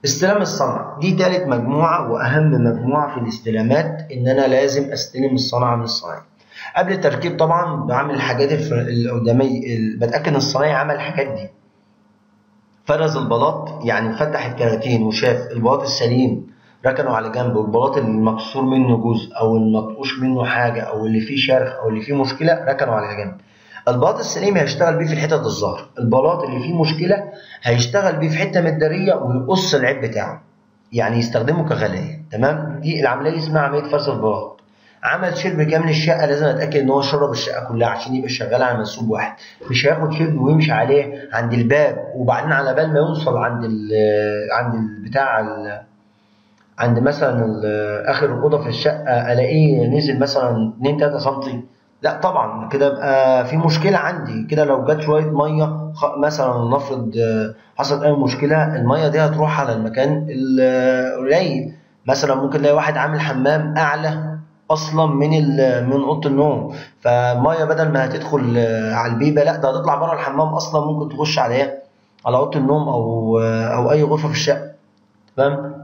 استلام الصنعة دي تالت مجموعة وأهم مجموعة في الاستلامات، إن أنا لازم أستلم الصنعة من الصنايعي. قبل التركيب طبعا بعمل الحاجات اللي قدامي، بتأكد إن الصنايعي عمل الحاجات دي. فرز البلاط، يعني فتح الكراتين وشاف البلاط السليم ركنه على جنب، والبلاط اللي مكسور منه جزء أو المطقوش منه حاجة أو اللي فيه شرخ أو اللي فيه مشكلة ركنه على جنب. البلاط السليم هيشتغل بيه في الحتت الظاهرة، البلاط اللي فيه مشكلة هيشتغل بيه في حتة متدارية ويقص العيب بتاعه، يعني يستخدمه كغلاية. تمام، دي العملية اسمها عملية فرز البلاط. عمل شرب كامل الشقة، لازم اتأكد ان هو شرب الشقة كلها عشان يبقى شغال على منسوب واحد، مش هياخد شرب ويمشي عليه عند الباب وبعدين على بال ما يوصل عند البتاع عند مثلا اخر الاوضه في الشقه الاقيه نزل مثلا 2 3 سم. لا طبعا كده يبقى في مشكله عندي. كده لو جت شويه ميه مثلا نفرض حصلت اي مشكله، الميه دي هتروح على المكان القليل. مثلا ممكن تلاقي واحد عامل حمام اعلى اصلا من اوضه النوم، فالميه بدل ما هتدخل على البيبه لا ده هتطلع بره الحمام اصلا، ممكن تخش على ايه، على اوضه النوم او اي غرفه في الشقه. تمام.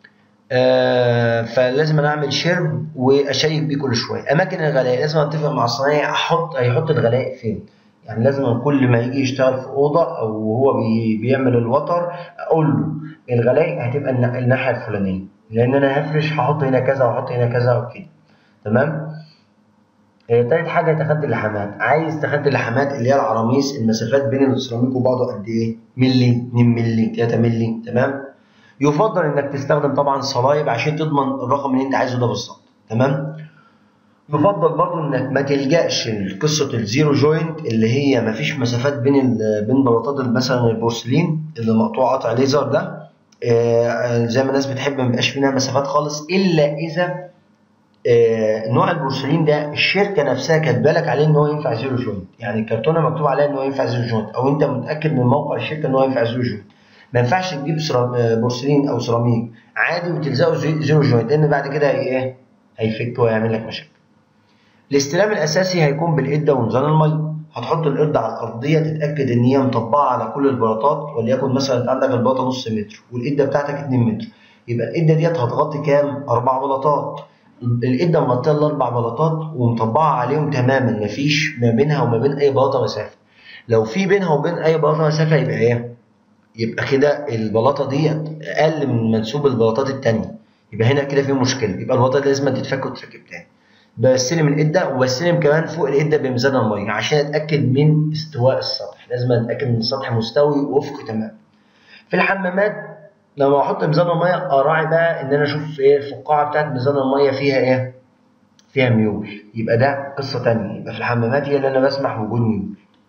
فلازم انا اعمل شرب واشيك بيه كل شويه. اماكن الغلاء لازم اتفق مع الصنايعي هيحط الغلاء فين، يعني لازم كل ما يجي يشتغل في اوضه او هو بيعمل الوتر اقول له الغلاء هتبقى الناحيه الفلانيه، لان انا هفرش هحط هنا كذا وهحط هنا كذا وكده. تمام. تالت حاجه تخدي اللحامات. عايز تخدي اللحامات اللي هي العراميس، المسافات بين السيراميك وبعضه قد ايه؟ ملي، 2 ملي، 3 ملي. تمام. يفضل انك تستخدم طبعا صلايب عشان تضمن الرقم اللي انت عايزه ده بالظبط. تمام. يفضل برضو انك ما تلجاش لقصه الزيرو جوينت اللي هي ما فيش مسافات بين بلاطات مثلا البورسلين اللي مقطوع قطع ليزر ده. زي ما الناس بتحب ما يبقاش فيها مسافات خالص، الا اذا نوع البورسلين ده الشركه نفسها كاتبه لك عليه ان هو ينفع زيرو جوينت، يعني الكرتونه مكتوب عليها ان هو ينفع زيرو جوينت، او انت متاكد من موقع الشركه ان هو ينفع زيرو جوينت. ما ينفعش تجيب بورسلين او سيراميك عادي وتلزقه زيرو جوينت، لان بعد كده ايه هيفك ويعمل لك مشاكل. الاستلام الاساسي هيكون بالقده وميزان الميه. هتحط القرد على الارضيه، تتاكد ان هي مطبقه على كل البلاطات، وليكن مثلا انت عندك البلاطه نص متر والقده بتاعتك 2 متر، يبقى القده ديت هتغطي كام؟ 4 بلاطات. القده مغطيه الاربع بلاطات ومطبقه عليهم تماما، مفيش ما بينها وما بين اي بلاطه مسافه. لو في بينها وبين اي بلاطه مسافه يبقى ايه؟ يبقى كده البلاطه دي اقل من منسوب البلاطات الثانيه، يبقى هنا كده في مشكله، يبقى البلاطه دي لازم تتفك وتتركب تاني. بستلم القده وبستلم كمان فوق القده بميزان الميه عشان اتاكد من استواء السطح، لازم اتاكد ان السطح مستوي وافقي تمام. في الحمامات لما احط ميزان الميه اراعي بقى ان انا اشوف ايه الفقاعه بتاعت ميزان الميه فيها ايه؟ فيها ميول، يبقى ده قصه ثانيه. يبقى في الحمامات هي اللي انا بسمح بوجود ميول.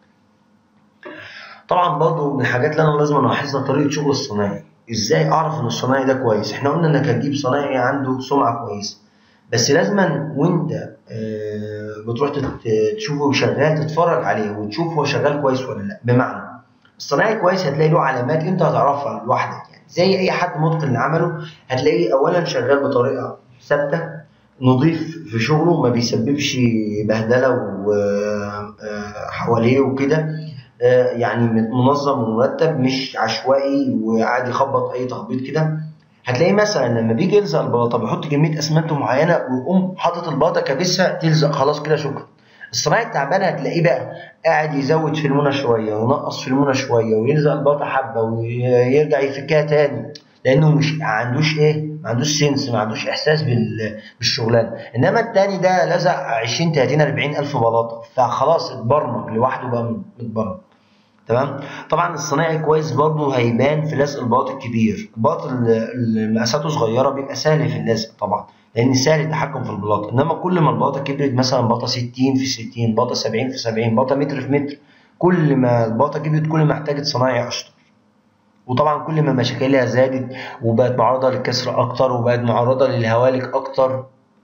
طبعا برضو من الحاجات اللي انا لازم الاحظها طريقه شغل الصنايعي. ازاي اعرف ان الصنايعي ده كويس؟ احنا قلنا انك هتجيب صنايعي عنده سمعه كويسه، بس لازما وانت بتروح تشوفه شغال تتفرج عليه وتشوف هو شغال كويس ولا لا. بمعنى الصنايعي كويس هتلاقي له علامات انت هتعرفها لوحدك، يعني زي اي حد متقن لعمله هتلاقيه اولا شغال بطريقه ثابته، نظيف في شغله، ما بيسببش بهدله وحواليه وكده، يعني منظم ومرتب مش عشوائي وعادي يخبط اي تخبيط كده. هتلاقيه مثلا لما بيجي يلزق البلاطه بيحط كميه اسمنت معينه ويقوم حاطط البلاطه كابسها تلزق خلاص كده شكرا. الصناعي التعبان هتلاقيه بقى قاعد يزود في المونه شويه وينقص في المونه شويه ويلزق البلاطه حبه ويرجع يفكها تاني، لانه مش عندوش ايه، ما عندوش سنس، ما عندوش احساس بالشغلانه. انما التاني ده لزق 20 30 40 الف بلاطه فخلاص اتبرمج لوحده بقى متبرمج. تمام. طبعا الصنايعي كويس برضه هيبان في لزق البلاط الكبير. البلاط اللي مقاساته صغيره بيبقى سهل في اللزق طبعا لان سهل التحكم في البلاط، انما كل ما البلاطه كبرت مثلا بلاطه 60 في 60 بلاطه 70 في 70 بلاطه متر في متر، كل ما البلاطه كبرت كل ما احتاجت صنايعي اشطر، وطبعا كل ما مشاكلها زادت وبقت معرضه للكسر اكتر وبقت معرضه للهوالك اكتر.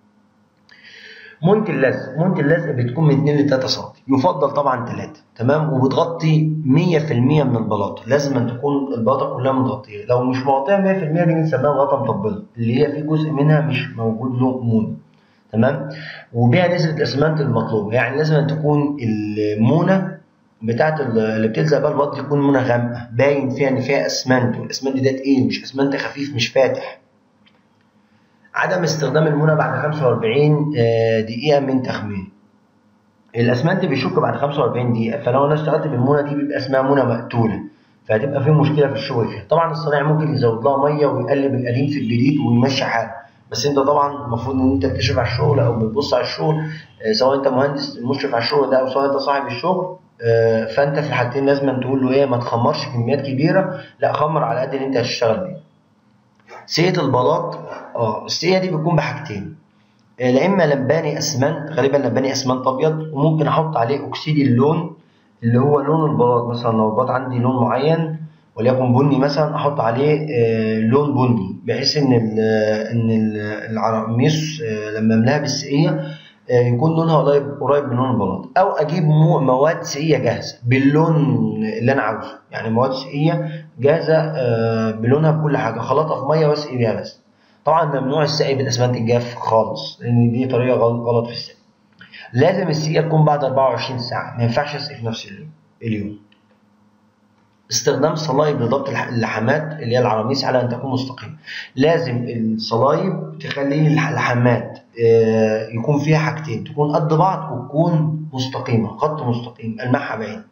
مونة اللزق بتكون من 2 ل 3 سم، يفضل طبعا 3. تمام. وبتغطي 100% من البلاطه، لازم أن تكون البلاطه كلها متغطيه، لو مش مغطيه 100% دي بنسميها بلاطه مطبله اللي هي في جزء منها مش موجود له مونه. تمام. وبيها نسبه الاسمنت المطلوبه، يعني لازم أن تكون المونه بتاعت اللي بتلزق بقى البلاط دي تكون منى غامقه باين فيها ان فيها اسمنت، والاسمنت ده تقيل مش اسمنت خفيف مش فاتح. عدم استخدام المنى بعد 45 دقيقه من تخمير. الاسمنت بيشك بعد 45 دقيقه، فلو انا اشتغلت بالمونه دي بيبقى اسمها مونه مقتوله، فهتبقى في مشكله في الشغل فيها. طبعا الصنايعي ممكن يزود لها ميه ويقلب القديم في الجديد ويمشي حاله، بس انت طبعا المفروض ان انت تكشف على الشغل او بتبص على الشغل، سواء انت مهندس مشرف على الشغل ده او سواء انت صاحب الشغل. فانت في الحالتين لازم تقول له ايه، ما تخمرش كميات كبيره، لا خمر على قد اللي انت هتشتغل بيه. سقيه البلاط، السقيه دي بتكون بحاجتين، لا اما لباني اسمنت، غالبا لباني اسمنت ابيض، وممكن احط عليه اكسيد اللون اللي هو لون البلاط. مثلا لو البلاط عندي لون معين وليكن بني مثلا، احط عليه لون بني، بحيث ان العراقميص لما املاها بالسقيه يكون لونها قريب من لون البلاط. او اجيب مواد سقيه جاهزه باللون اللي انا عاوزه، يعني مواد سقيه جاهزه بلونها بكل حاجه، خلطها في ميه واسقي بيها بس. طبعا ممنوع السقي بالاسمنت الجاف خالص، لان دي طريقه غلط في السقي. لازم السقيه تكون بعد 24 ساعه، ما ينفعش اسقي في نفس اليوم. استخدام صلايب لضبط اللحامات اللي هي العراميس على ان تكون مستقيمه. لازم الصلايب تخلي اللحامات يكون فيها حاجتين، تكون قد بعض وتكون مستقيمه، خط مستقيم المعها بعين.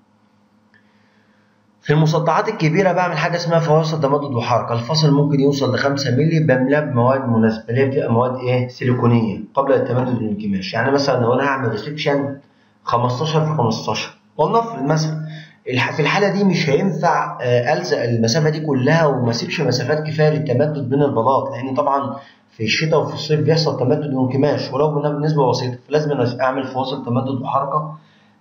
في المسطحات الكبيره بعمل حاجه اسمها فواصل تمدد وحركه. الفاصل ممكن يوصل ل 5 مللي، بملاه بمواد مناسبه اللي هي بتبقى مواد سيليكونيه قبل التمدد والانكماش. يعني مثلا لو انا هعمل ريسكشن 15 في 15، ولنفرض مثلا في الحاله دي مش هينفع الزق المسافه دي كلها وما اسيبش مسافات كفايه للتمدد بين البلاط، لان طبعا في الشتاء وفي الصيف بيحصل تمدد وانكماش ولو بنسبه بسيطه، فلازم اعمل فواصل تمدد وحركه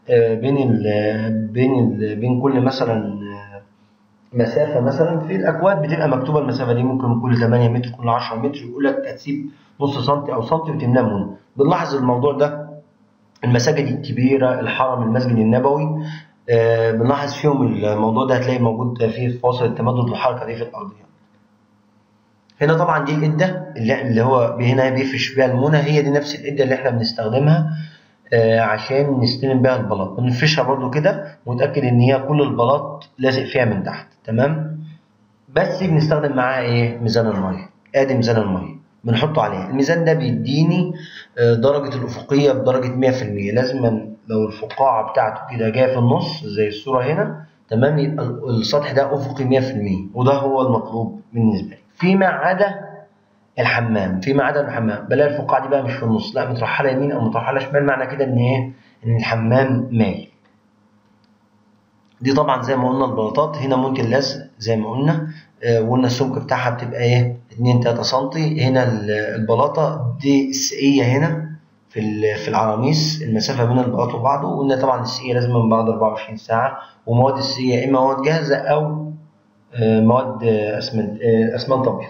بين كل مثلا مسافه. مثلا في الاكواد بتبقى مكتوبه المسافه دي، ممكن كل 8 متر كل 10 متر، يقول لك هتسيب نص سنتي او سنتي وتملاه منه. بنلاحظ الموضوع ده المساجد الكبيره، الحرم، المسجد النبوي، بنلاحظ فيهم الموضوع ده، هتلاقي موجود فيه فاصل التمدد والحركه دي في الارضيه. هنا طبعا دي الإدة اللي هو هنا بيفرش بيها المونة، هي دي نفس الإدة اللي احنا بنستخدمها عشان نستلم بيها البلاط. بنفرشها برضو كده ونتأكد ان هي كل البلاط لازق فيها من تحت تمام. بس بنستخدم معاها ايه، ميزان المية. ادي ميزان المية بنحطه عليها. الميزان ده بيديني درجة الأفقية بدرجة 100%. لازم لو الفقاعة بتاعته كده جاية في النص زي الصورة هنا تمام، يبقى السطح ده أفقي 100%، وده هو المطلوب بالنسبة لي. فيما عدا الحمام، بلاقي الفقاعة دي بقى مش في النص، لا مترحلة يمين أو مترحلة شمال، معنى كده إن إيه، إن الحمام مايل. دي طبعا زي ما قلنا البلاطات هنا ممكن لزق زي ما قلنا، وقلنا السمك بتاعها بتبقى ايه 2-3 سم. هنا البلاطه دي السقيه هنا في العراميس، المسافه بين البلاط وبعضه. وقلنا طبعا السقيه لازم من بعد 24 ساعه، ومواد السقيه اما مواد جاهزه او مواد اسمنت ابيض.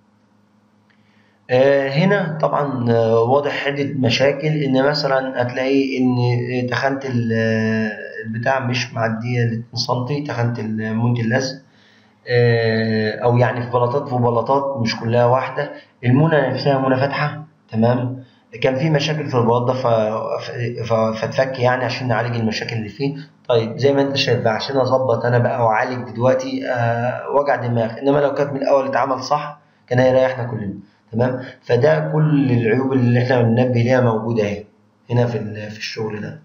هنا طبعا واضح عدة مشاكل، ان مثلا هتلاقي ان تخانة البتاع مش معدية ال 2 سم، تخانة المونت اللزق، او يعني في بلاطات مش كلها واحدة. المونة نفسها مونة فاتحة تمام. كان في مشاكل في البلاط ده فاتفك يعني عشان نعالج المشاكل اللي فيه. طيب زي ما انت شايف بقى، عشان اظبط انا بقى واعالج دلوقتي وجع دماغ، انما لو كانت من الاول اتعمل صح كان هيريحنا كلنا تمام. فده كل العيوب اللي احنا بننبه ليها موجوده اهي هنا في الشغل ده.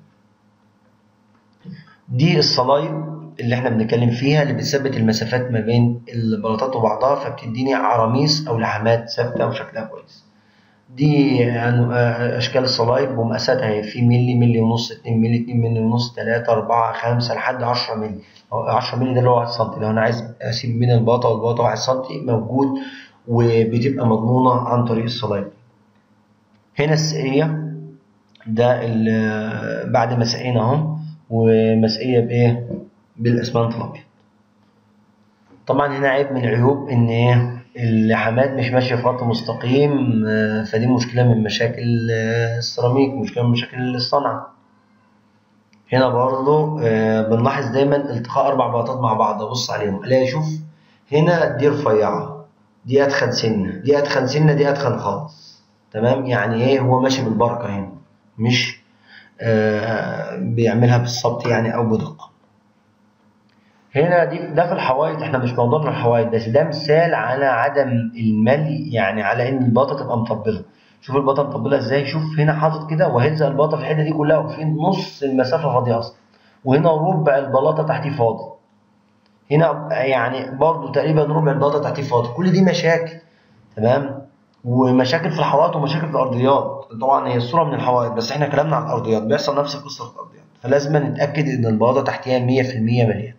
دي الصلايب اللي احنا بنتكلم فيها اللي بتثبت المسافات ما بين البلاطات وبعضها، فبتديني عراميس او لحامات ثابته وشكلها كويس. دي يعني اشكال الصلايب ومقاساتها هي في ملي ونص، 2 ملي، 2 ملي ونص، 3 4 5 لحد 10 ملي. 10 ملي ده اللي هو 1 سم، لو انا عايز اسيب بين البلاطه والبلاطه 1 سم موجود، وبتبقى مضمونة عن طريق الصلايب. هنا السقية ده بعد ما سقينا اهو، ومسقية بايه، بالاسمنت الابيض. طبعا هنا عيب من العيوب ان ايه، اللحامات مش ماشية في خط مستقيم، فدي مشكلة من مشاكل السيراميك، مشكلة من مشاكل الصنعة. هنا برضو بنلاحظ دايما التقاء 4 بلاطات مع بعض، ابص عليهم الاقي شوف هنا دي رفيعة، دي اتخن سنه، دي اتخن سنه، دي اتخن خالص تمام. يعني ايه، هو ماشي بالبركه هنا، مش بيعملها بالظبط يعني او بدقه. هنا ده في الحوايط، احنا مش موضوعنا الحوايط بس، ده مثال على عدم الملي، يعني على ان البلاطه تبقى مطبله. شوف البلاطه مطبله ازاي، شوف هنا حاطط كده وهيلزق البلاطه في الحته دي كلها وفي نص المسافه فاضيه اصلا، وهنا ربع البلاطه تحتيه فاضي، هنا يعني برضو تقريبا ربع البلاطه تحتيه فاضي. كل دي مشاكل، تمام، ومشاكل في الحوائط ومشاكل في الارضيات. طبعا هي الصوره من الحوائط بس احنا كلامنا عن الارضيات، بيحصل نفس القصه في الارضيات، فلازم نتاكد ان البلاطه تحتيها 100% مليانه.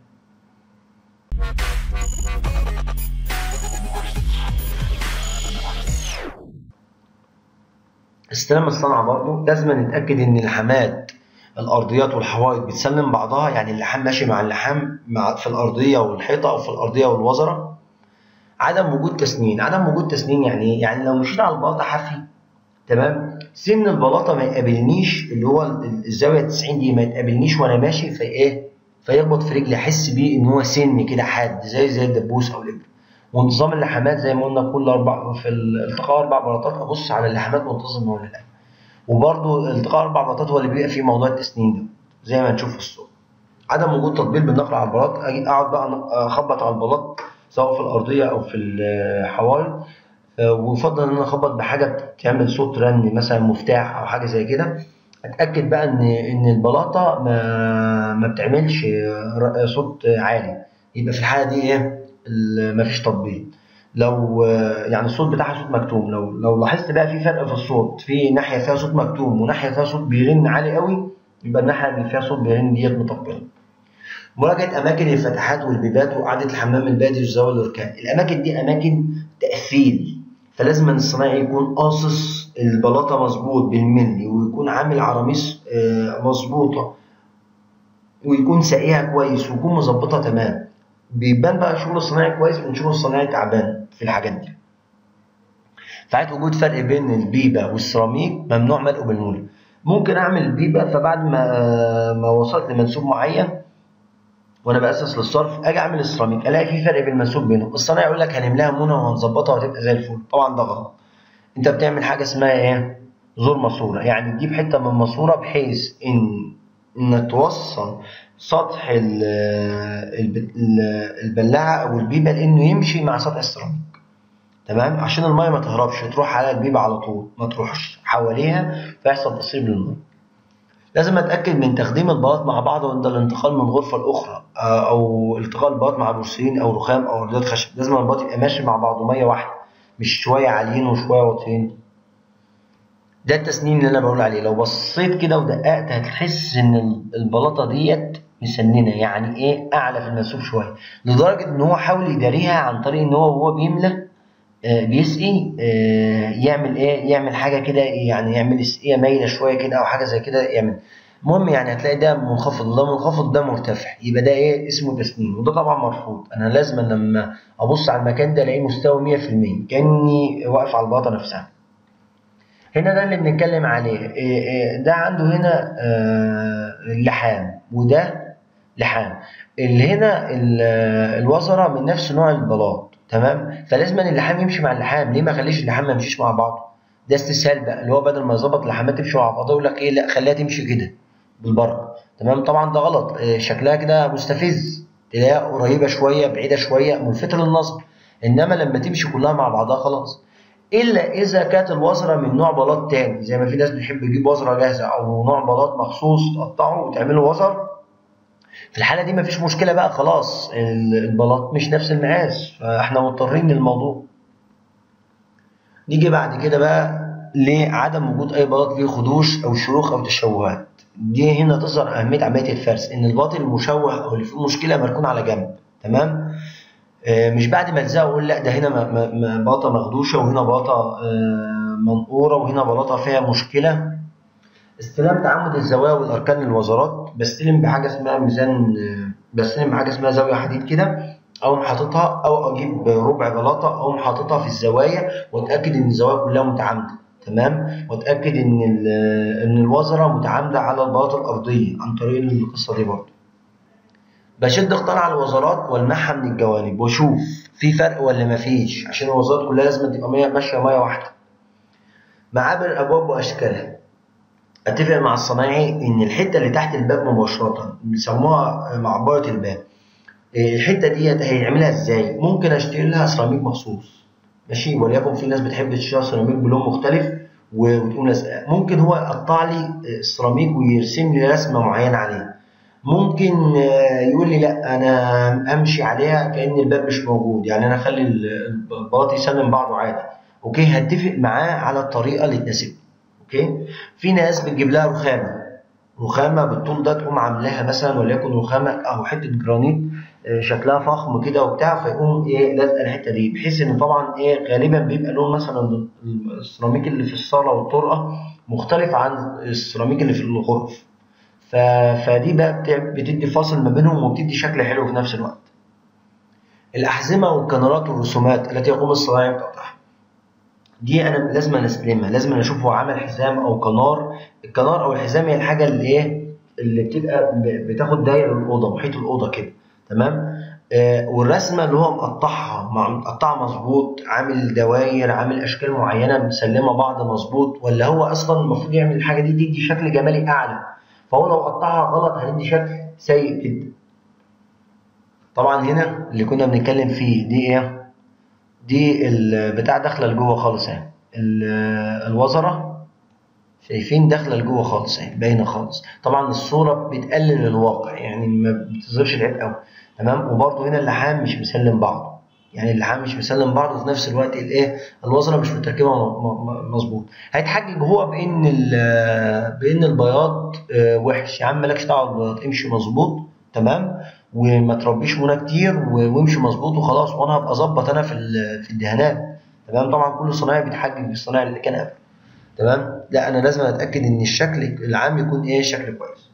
استلام الصنعة برضه لازم نتأكد إن لحامات الأرضيات والحوائط بتسلم بعضها، يعني اللحام ماشي مع اللحام في الأرضية والحيطة أو في الأرضية والوزرة. عدم وجود تسنين، عدم وجود تسنين يعني إيه؟ يعني لو مشيت على البلاطة حافي، تمام، سن البلاطة ما يقابلنيش، اللي هو الزاوية 90 دي ما يتقابلنيش وأنا ماشي، في إيه؟ فيخبط في رجلي، أحس بيه إن هو سن كده حاد زي الدبوس أو الإبرة. وانتظام اللحامات زي ما قلنا، كل في التقاء 4 بلاطات أبص على اللحامات منتظمة ولا لأ. وبرضه التقاء 4 بلاطات هو اللي بيبقى فيه موضوع التسنين ده زي ما هنشوف في الصورة. عدم وجود تطبيل بالنقر على البلاط، اجي اقعد بقى اخبط على البلاط سواء في الارضيه او في الحوائط، ويفضل ان انا اخبط بحاجه بتعمل صوت رن، مثلا مفتاح او حاجه زي كده. اتاكد بقى ان البلاطه ما بتعملش صوت عالي، يبقى في الحاله دي ايه، مفيش تطبيل. لو يعني الصوت بتاعها صوت مكتوم، لو لاحظت بقى في فرق في الصوت، في ناحيه فيها صوت مكتوم وناحيه فيها صوت بيرن عالي قوي، يبقى الناحيه اللي فيها صوت بيرن ديت مطبله. مراجعه اماكن الفتحات والبيبات وقاعده الحمام البادي وزاويه الاركان. الاماكن دي اماكن تقفيل، فلازم الصنايعي يكون قاصص البلاطه مظبوط بالملي، ويكون عامل عراميس مظبوطه، ويكون ساقيها كويس، ويكون مظبطها تمام. بيبان بقى شغل الصنايعي كويس من شغل الصنايعي تعبان في الحاجات دي. في حالة وجود فرق بين البيبة والسيراميك ممنوع ملئه بالمولد. ممكن اعمل البيبة، فبعد ما وصلت لمنسوب معين وانا باسس للصرف، اجي اعمل السيراميك الاقي في فرق في المنسوب بينهم، الصنايعي يقول لك هنملاها مونه وهنظبطها وهتبقى زي الفل. طبعا ده غلط. انت بتعمل حاجه اسمها ايه، زور ماسوره، يعني تجيب حته من ماسوره بحيث انك توصل سطح البلاعه او البيبه لانه يمشي مع سطح السيراميك، تمام، عشان الميه ما تهربش تروح على البيبه على طول، ما تروحش حواليها فيحصل تسريب للميه. لازم اتاكد من تخديم البلاط مع بعض عند الانتقال من غرفه لاخرى، او التقاء البلاط مع بورسلين او رخام او ارضيات خشب. لازم البلاط يبقى ماشي مع بعضه ميه واحده، مش شويه عاليين وشويه واطيين. ده التسنين اللي انا بقول عليه. لو بصيت كده ودققت هتحس ان البلاطه ديت مسننه، يعني ايه، اعلى في المنسوب شويه، لدرجه ان هو حاول يداريها عن طريق ان هو بيملى بيسقي، يعمل ايه، يعمل حاجه كده، يعني يعمل سقيه مايله شويه كده او حاجه زي كده يعمل. المهم يعني هتلاقي ده منخفض، ده منخفض، ده مرتفع، يبقى ده ايه، اسمه تسنين، وده طبعا مرفوض. انا لازم لما ابص على المكان ده الاقيه مستوي 100%، كاني واقف على البلاطه نفسها. هنا ده اللي بنتكلم عليه، ده عنده هنا اللحام، وده لحام. اللي هنا الوزره من نفس نوع البلاط، تمام، فلازم اللحام يمشي مع اللحام. ليه ما اخليش اللحام ما يمشيش مع بعضه؟ ده استسهال بقى، اللي هو بدل ما يظبط اللحامات تمشي مع بعضها يقول لك ايه، لا خليها تمشي كده بالبركه، تمام. طبعا ده غلط، شكلها كده مستفز، تلاقيها قريبه شويه بعيده شويه ملفته للنظر، انما لما تمشي كلها مع بعضها خلاص. الا اذا كانت الوزره من نوع بلاط تاني، زي ما في ناس بتحب تجيب وزره جاهزه او نوع بلاط مخصوص تقطعه وتعمله وزر. في الحاله دي مفيش مشكله بقى، خلاص البلاط مش نفس المقاس، فاحنا مضطرين للموضوع. نيجي بعد كده بقى لعدم وجود اي بلاط فيه خدوش او شروخ او تشوهات. دي هنا تظهر اهميه عمليه الفرز، ان البلاط المشوه او اللي فيه مشكله مركون على جنب، تمام. مش بعد ما الزقه اقول لا ده هنا بلاطه مخدوشه وهنا بلاطه منقوره وهنا بلاطه فيها مشكله. استلام تعمد الزوايا والاركان للوزارات، بستلم بحاجه اسمها ميزان، بستلم بحاجه اسمها زاويه حديد كده، اقوم حاططها، او اجيب ربع بلاطه اقوم حاططها في الزوايا، واتاكد ان الزوايا كلها متعامده، تمام، واتاكد ان الوزره متعامده على البلاطه الارضيه عن طريق القصه دي برضه. بشد قطان على الوزارات والمعها من الجوانب واشوف في فرق ولا مفيش، عشان الوزارات كلها لازم تبقى ماشيه ميه واحده. معابر الابواب واشكالها، اتفق مع الصنايعي ان الحته اللي تحت الباب مباشره بيسموها معبره الباب، الحته ديت هيعملها ازاي؟ ممكن اشتري لها سيراميك مخصوص، ماشي، وليكن في ناس بتحب تشتري سيراميك بلون مختلف وتقوم لازقاه. ممكن هو يقطع لي السيراميك ويرسم لي رسمه معينه عليه. ممكن يقول لي لا انا امشي عليها كأن الباب مش موجود، يعني انا اخلي البلاط يسلم بعضه عادي. اوكي، هتفق معاه على الطريقه اللي تناسبني. اوكي. في ناس بتجيب لها رخامه بالطول ده، تقوم عاملاها مثلا وليكن رخامه او حته جرانيت شكلها فخم كده وبتاع، فيقوم ايه لازقه الحته دي، بحيث ان طبعا ايه غالبا بيبقى لون مثلا السيراميك اللي في الصاله والطرقه مختلف عن السيراميك اللي في الغرف. فدي بقى بتدي فاصل ما بينهم وبتدي شكل حلو في نفس الوقت. الأحزمة والكاميرات والرسومات التي يقوم الصنايعي بتقطيعها، دي أنا لازم أستلمها، لازم أشوف هو عمل حزام أو كنار. الكنار أو الحزام هي الحاجة اللي إيه اللي بتبقى بتاخد داير الأوضة، محيط الأوضة كده، تمام. والرسمة اللي هو مقطعها مظبوط، عامل دواير، عامل أشكال معينة مسلمة بعض مظبوط، ولا هو أصلا المفروض يعمل الحاجة دي تدي شكل جمالي أعلى، فهو لو قطعها غلط هتدي شكل سيء جدا. طبعا هنا اللي كنا بنتكلم فيه دي ايه؟ دي البتاع داخله لجوه خالص اهي، الوزره شايفين داخله لجوه خالص اهي، باينه خالص. طبعا الصوره بتقلل الواقع، يعني ما بتظهرش العيب قوي، تمام. وبرده هنا اللحام مش مسلم بعضه، يعني اللحام مش مسلم بعضه، وفي نفس الوقت الايه الوزره مش متركبه مظبوط. هيتحجج هو بان البياض وحش. يا عم مالكش دعوه بالبياض، امشي مظبوط، تمام، وما تربيش منى كتير وامشي مظبوط وخلاص، وانا هبقى اظبط انا في الدهانات، تمام. طبعا كل صنايعي بيتحجج بالصنايعي اللي كان قبل، تمام. لا انا لازم اتاكد ان الشكل العام يكون ايه شكل كويس.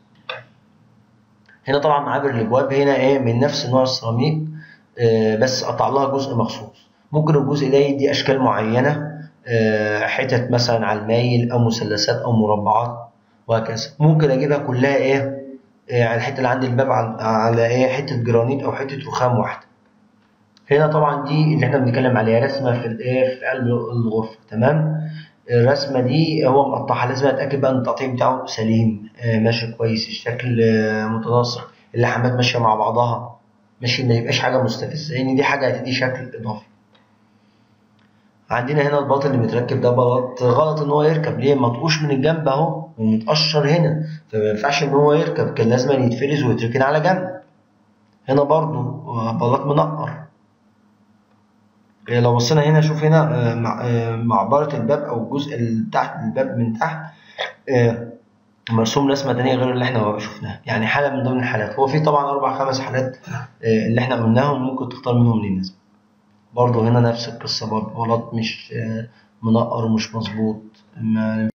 هنا طبعا معابر الابواب هنا ايه من نفس نوع السيراميك، بس قطع لها جزء مخصوص. ممكن الجزء ده يدي اشكال معينه، حتت مثلا على المايل او مثلثات او مربعات وهكذا. ممكن اجيبها كلها ايه على الحته اللي عند الباب على ايه حته جرانيت او حته رخام واحده. هنا طبعا دي اللي احنا بنتكلم عليها رسمه في الايه في قلب الغرفه، تمام. الرسمه دي هو مقطعها، لازم اتاكد بقى ان التقطيع بتاعه سليم، ماشي كويس، الشكل متناسق، اللحامات ماشيه مع بعضها، ماشي، ما يبقاش حاجه مستفزه، لان دي حاجه هتدي شكل اضافي. عندنا هنا البلاط اللي متركب ده بلاط غلط ان هو يركب، ليه؟ مطقوش من الجنب اهو ومتقشر هنا، فما ينفعش ان هو يركب، كان لازم يتفرز ويتركن على جنب. هنا برضو بلاط منقر. لو بصينا هنا شوف هنا معبرة الباب او الجزء اللي تحت الباب من تحت مرسوم رسمة تانية غير اللي احنا شفناها، يعني حالة من ضمن الحالات. هو في طبعا 4-5 حالات اللي احنا قلناهم، ممكن تختار منهم اللي يناسبك. برضه هنا نفس القصة، برضه بلاط مش منقر ومش مظبوط.